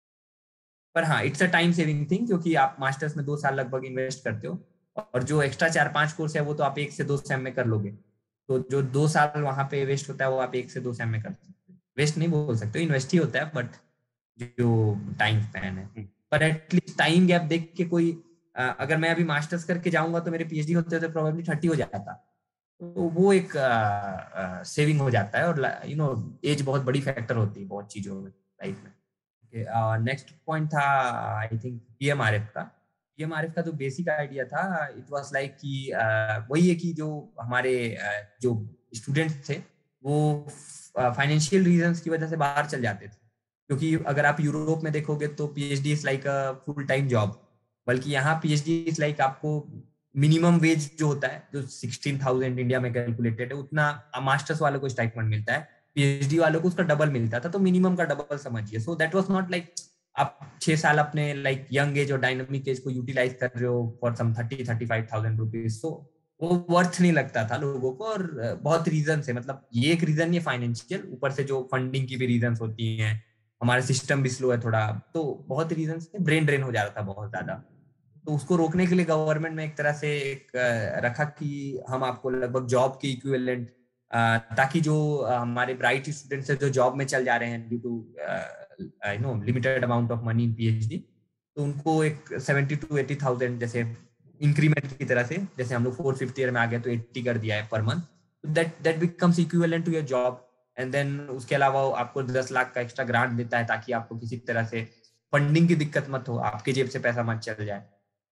पर हाँ, it's a time saving thing, क्योंकि आप मास्टर्स में 2 साल लगभग इन्वेस्ट करते हो, और जो एक्स्ट्रा 4-5 कोर्स है वो तो आप 1 से 2 सेम में कर लोगे। तो जो 2 साल वहां पे वेस्ट होता है वो आप 1 से 2 सेम में कर सकते हो। वेस्ट नहीं बोल सकते, इन्वेस्ट ही होता है, बट जो टाइम स्पैन है। पर एटलीस्ट टाइम गैप देख के कोई अगर मैं अभी मास्टर्स करके जाऊंगा तो मेरे पीएचडी होते होते प्रोबेबली 30 हो जाता, तो वो एक सेविंग हो जाता है। और एज बहुत बड़ी फैक्टर होती है बहुत चीजों में लाइफ में। नेक्स्ट पॉइंट था आई थिंक पीएमआरएफ का। पीएमआरएफ का जो बेसिक आइडिया था, इट वाज लाइक कि वही है कि जो हमारे जो स्टूडेंट्स थे वो फाइनेंशियल रीजंस की वजह से बाहर चल जाते थे। क्योंकि अगर आप यूरोप में देखोगे तो PhD is like a full time job, बल्कि यहाँ पीएचडी इज लाइक आपको मिनिमम वेज जो होता है, जो 16,000 इंडिया में कैलकुलेटेड है, उतना मास्टर्स वालों को स्टाइपेंड मिलता है, पीएचडी वालों को उसका डबल मिलता था। तो मिनिमम का डबल समझिए। So that was not like आप 6 साल अपने लाइक यंग एज और डायनामिक एज को यूटिलाइज कर रहे हो फॉर सम 30-35,000 रुपीज। तो वो वर्थ नहीं लगता था लोगों को। और बहुत रीजन है, मतलब ये एक रीजन, ये फाइनेंशियल, ऊपर से जो फंडिंग की भी रीजन होती है, हमारा सिस्टम भी स्लो है थोड़ा, तो बहुत रीजन से ब्रेन ड्रेन हो जा रहा था बहुत ज्यादा। तो उसको रोकने के लिए गवर्नमेंट ने एक तरह से एक रखा कि हम आपको लगभग जॉब के इक्विवेलेंट, ताकि जो हमारे ब्राइट स्टूडेंट्स है जो जॉब में चल जा रहे हैं due to limited amount of money in PhD, तो उनको एक 70 to 80,000 जैसे इंक्रीमेंट की तरह से, जैसे हम लोग 450 ईयर में आ गए तो 80 कर दिया है per month, that becomes equivalent to your job. And then उसके अलावा आपको 10 लाख का एक्स्ट्रा ग्रांट देता है ताकि आपको किसी तरह से फंडिंग की दिक्कत मत हो, आपके जेब से पैसा मत चल जाए।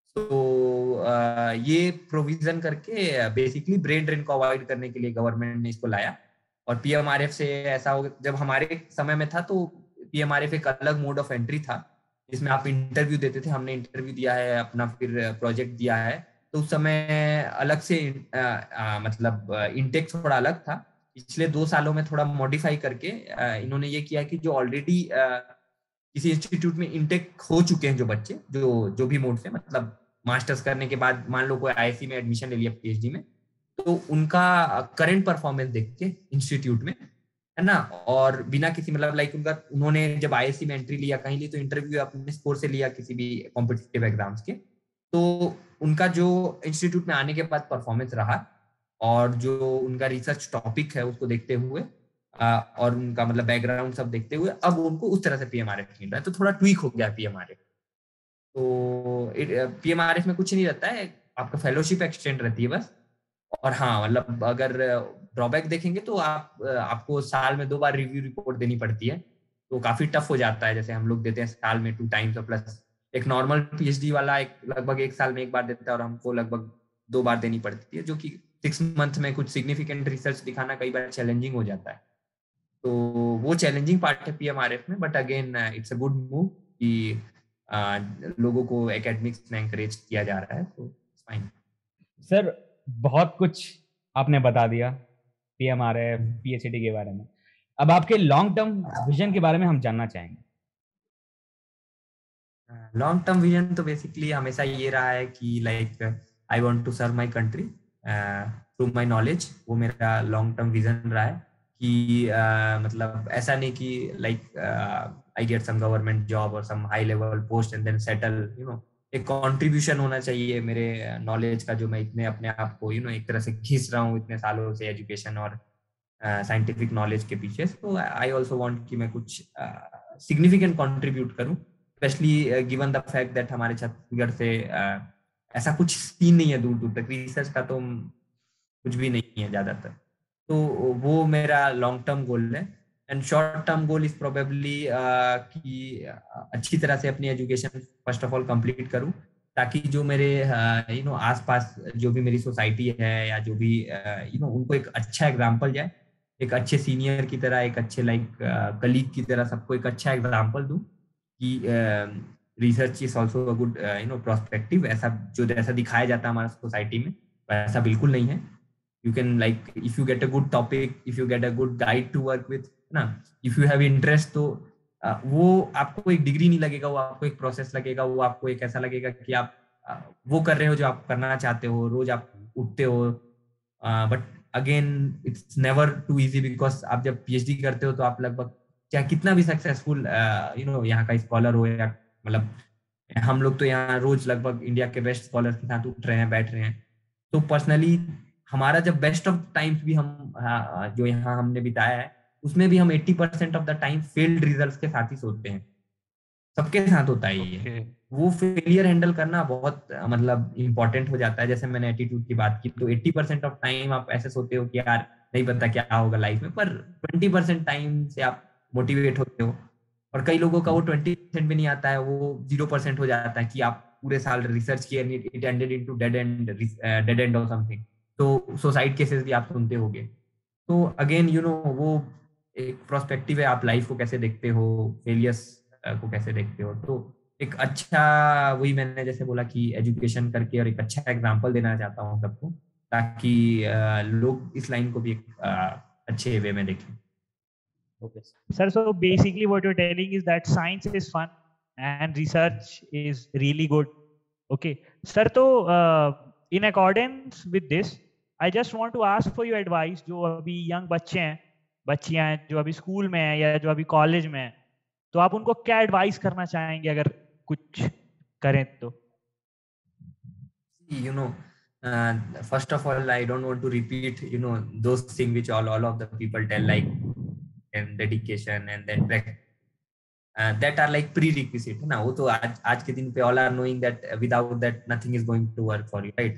तो ये प्रोविजन करके बेसिकली ब्रेन ड्रेन को अवॉइड करने के लिए गवर्नमेंट ने इसको लाया। और पीएमआरएफ से ऐसा हो, जब हमारे समय में था तो पीएमआरएफ एक अलग मोड ऑफ एंट्री था जिसमें आप इंटरव्यू देते थे, हमने इंटरव्यू दिया है अपना, फिर प्रोजेक्ट दिया है। तो उस समय अलग से मतलब इंटेक थोड़ा अलग था। पिछले 2 सालों में थोड़ा मॉडिफाई करके इन्होंने ये किया कि जो ऑलरेडी किसी इंस्टीट्यूट में इंटेक हो चुके हैं जो बच्चे, जो भी मोड से, मतलब मास्टर्स करने के बाद मान लो कोई आईआईसी में एडमिशन ले लिया पीएचडी में, तो उनका करंट परफॉर्मेंस देख के इंस्टीट्यूट में, है ना, और बिना किसी मतलब लाइक उन्होंने जब आईआईसी में एंट्री लिया कहीं ली तो इंटरव्यू अपने स्कोर से लिया किसी भी कॉम्पिटिटिव एग्जाम्स के, तो उनका जो इंस्टीट्यूट में आने के बाद परफॉर्मेंस रहा और जो उनका रिसर्च टॉपिक है उसको देखते हुए और उनका मतलब बैकग्राउंड सब देखते हुए अब उनको उस तरह से पीएमआरएफ मिल रहा है। तो थोड़ा ट्वीक हो गया पीएमआरएफ। तो पीएमआरएफ में कुछ नहीं रहता है, आपका फेलोशिप एक्सटेंड रहती है बस। और हाँ, मतलब अगर ड्रॉबैक देखेंगे तो आपको साल में 2 बार रिव्यू रिपोर्ट देनी पड़ती है, तो काफी टफ हो जाता है। जैसे हम लोग देते हैं साल में 2 टाइम्स, और प्लस एक नॉर्मल पीएचडी वाला लगभग 1 साल में 1 बार देता है और हमको लगभग 2 बार देनी पड़ती है, जो कि 6 मंथ में कुछ सिग्निफिकेंट रिसर्च दिखाना कई बार चैलेंजिंग हो जाता है। तो वो चैलेंजिंग पार्ट है पीएमआरएफ में, but again it's a good move कि लोगों को एकेडमिक्स में एंकरेज किया जा रहा है, तो इट्स फाइन। सर बहुत कुछ आपने बता दिया पीएमआरएफ पीएचडी के बारे में। अब आपके लॉन्ग टर्म विजन के बारे में हम जानना चाहेंगे। लॉन्ग टर्म विजन तो बेसिकली हमेशा ये रहा है कि like I want to serve my country through my knowledge. वो मेरा लॉन्ग टर्म विजन रहा है कि मतलब ऐसा नहीं कि like I get some government job और some high level post and then settle, एक कंट्रीब्यूशन होना चाहिए मेरे नॉलेज का, जो मैं इतने अपने आप को एक तरह से खींच रहा हूँ इतने सालों से एजुकेशन और साइंटिफिक नॉलेज के पीछे। तो आई ऑल्सो वांट कि मैं कुछ सिग्निफिकेंट कंट्रीब्यूट करूँ, specially given the fact that हमारे छत्तीसगढ़ से ऐसा कुछ सीन नहीं है दूर दूर तक, रिसर्च का तो कुछ भी नहीं है ज्यादातर। तो वो मेरा लॉन्ग टर्म गोल है। And short term goal is probably कि अच्छी तरह से अपनी education first of all complete करूं, ताकि जो मेरे आसपास जो भी मेरी सोसाइटी है या जो भी उनको एक अच्छा एग्जांपल जाए, एक अच्छे सीनियर की तरह, एक अच्छे लाइक कलीग की तरह सबको एक अच्छा एग्जांपल दूं कि research is also a good prospective. ऐसा जो जैसा दिखाया जाता है हमारा सोसाइटी में वैसा बिल्कुल नहीं है। You can like if you get a good topic, if you get a good guide to work with, ना, if you have interest, तो वो आपको एक डिग्री नहीं लगेगा, वो आपको एक प्रोसेस लगेगा, वो आपको एक ऐसा लगेगा कि आप वो कर रहे हो जो आप करना चाहते हो, रोज आप उठते हो। But again it's never too easy, because आप जब पीएचडी करते हो तो आप लगभग चाहे कितना भी सक्सेसफुल यहाँ का स्कॉलर हो, या मतलब हम लोग तो यहाँ रोज लगभग इंडिया के बेस्ट स्कॉलर के साथ उठ रहे हैं, बैठ रहे हैं। तो पर्सनली हमारा जब बेस्ट ऑफ टाइम्स भी हम जो यहाँ हमने बिताया है उसमें भी हम 80% of the time failed results के साथ ही सोचते हैं। सबके साथ होता है ये। वो फेलियर हैंडल करना बहुत मतलब इंपॉर्टेंट हो जाता है। जैसे मैंने एटीट्यूड की बात की, तो 80% ऑफ टाइम आप ऐसे सोते हो कि यार नहीं पता क्या होगा लाइफ में, पर 20% टाइम से आप मोटिवेट होते हो। और कई लोगों का वो 20% भी नहीं आता है, वो 0% हो जाता है कि आप पूरे साल रिसर्च किए, it ended into dead end और समथिंग। तो सुसाइड केसेस भी आप सुनते होंगे। तो अगेन वो एक प्रोस्पेक्टिव है, आप लाइफ को कैसे देखते हो, फेलियर्स को कैसे देखते हो। तो एक अच्छा, वही मैंने जैसे बोला कि एजुकेशन करके और एक अच्छा एग्जांपल देना चाहता हूँ सबको, ताकि लोग इस लाइन को भी एक अच्छे वे में देखें। Okay, sir. So basically, what you're telling is that science is fun and research is really good. Okay, sir. So in accordance with this, I just want to ask for your advice. जो अभी young बच्चे हैं, बच्चियां हैं, जो अभी school में हैं या जो अभी कॉलेज में हैं, तो आप उनको क्या एडवाइस करना चाहेंगे अगर कुछ करें तो? you know, first of all, I don't want to repeat, you know, those things which all of the people tell, like, and dedication and then that are like prerequisite ना. वो तो आज के दिन पे all are knowing that without that nothing is going to work for you, right?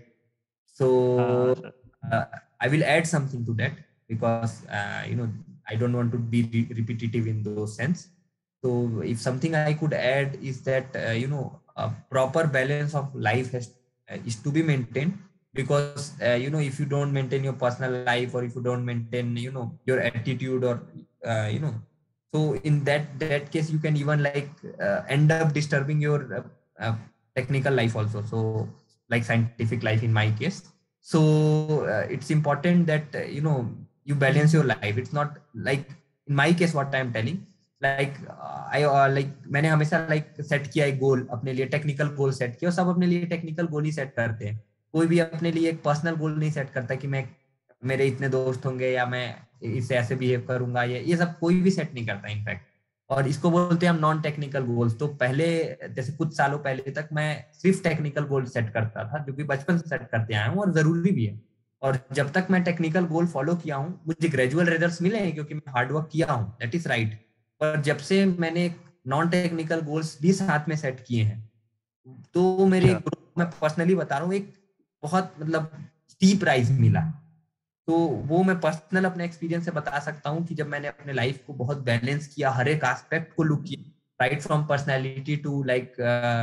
So I will add something to that, because you know, I don't want to be repetitive in those sense. So if something I could add is that you know, a proper balance of life is to be maintained, because you know, if you don't maintain your personal life, or if you don't maintain, you know, your attitude, or you know, so in that case you can even like end up disturbing your technical life also, so like scientific life in my case. So it's important that you know, you balance your life. It's not like in my case what I'm telling, like I like मैंने हमेशा like set किया एक गोल अपने लिए, technical goal set किया, और सब अपने लिए टेक्निकल गोल ही सेट करते हैं। कोई भी अपने लिए एक पर्सनल गोल नहीं सेट करता कि मैं, मेरे इतने दोस्त होंगे, या मैं इससे ऐसे बिहेव करूंगा, ये सब कोई भी सेट नहीं करता इनफैक्ट। और इसको बोलते हैं हम नॉन टेक्निकल गोल्स। तो पहले, जैसे कुछ सालों पहले तक मैं सिर्फ टेक्निकल गोल सेट करता था, जो कि बचपन से सेट करते आया हूँ और जरूरी भी है। और जब तक मैं टेक्निकल गोल फॉलो किया हूँ, मुझे ग्रेजुअल रिजल्ट्स मिले हैं क्योंकि मैं हार्ड वर्क किया हूँ, दैट इज राइट। पर जब से मैंने नॉन टेक्निकल गोल्स भी साथ में सेट किए हैं, तो मेरे ग्रोथ, मैं पर्सनली बता रहा हूँ, एक बहुत मतलब स्टीप राइज मिला। तो वो मैं पर्सनल अपने एक्सपीरियंस से बता सकता हूँ कि जब मैंने अपने लाइफ को बहुत बैलेंस किया, हर एक एस्पेक्ट को लुक किया, right from personality to like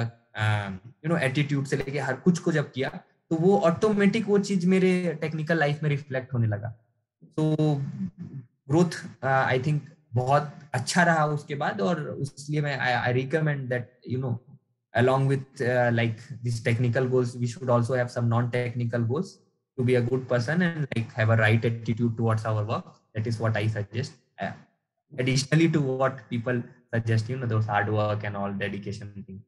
you know attitude से लेके हर कुछ को जब किया, तो वो ऑटोमेटिक वो चीज मेरे टेक्निकल लाइफ में रिफ्लेक्ट होने लगा। तो ग्रोथ आई थिंक बहुत अच्छा रहा उसके बाद, और इसलिए मैं I recommend that you know, along with like these technical goals, we should also have some non-technical goals to be a good person and like have a right attitude towards our work. That is what I suggest. Additionally to what people suggest, you know, those hard work and all dedication things.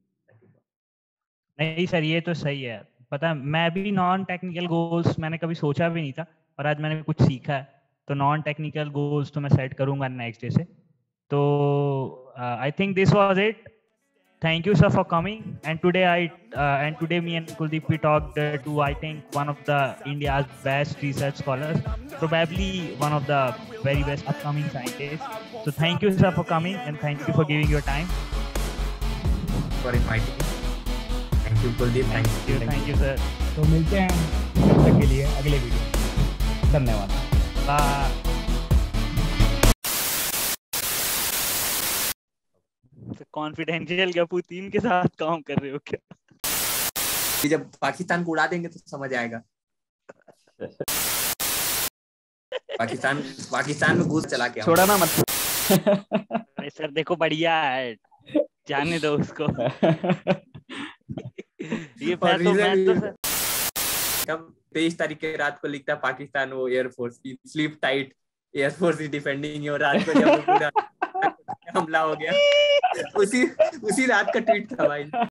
नहीं sir, ये तो सही है। पता है, मैं भी non technical goals मैंने कभी सोचा भी नहीं था, और आज मैंने कुछ सीखा है। तो नॉन टेक्निकल गोल्स तो मैं सेट करूंगा नेक्स्ट डे से। तो I think this was it. Thank you, sir, for coming. And today me and Kuldeep, we talked to, I think, one of the India's best research scholars, probably one of the very best upcoming scientists. So thank you, sir, for coming, and thank you for giving your time. For inviting me. Thank you, Kuldeep. Thank you, sir. तो मिलते हैं तब तक के लिए अगले video. धन्यवाद। Bye. Confidential क्या पुतिन के साथ काम कर रहे हो क्या? जब पाकिस्तान को उड़ा देंगे तो समझ आएगा। पाकिस्तान में घुस चला के छोड़ा ना मत। अरे सर देखो, बढ़िया है, जाने दो उसको। ये मैं तो सर कब 23 तारीख के रात को लिखता पाकिस्तान वो एयरफोर्स की sleep tight, air force is defending your, रात को जब पूरा हमला हो गया, उसी रात का ट्वीट था भाई।